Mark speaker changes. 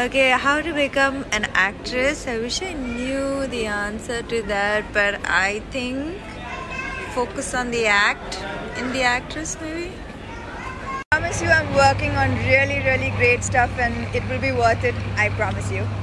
Speaker 1: Okay, how to become an actress? I wish I knew the answer to that, but I think focus on the act in the actress maybe.
Speaker 2: I promise you I'm working on really great stuff and it will be worth it. I promise you.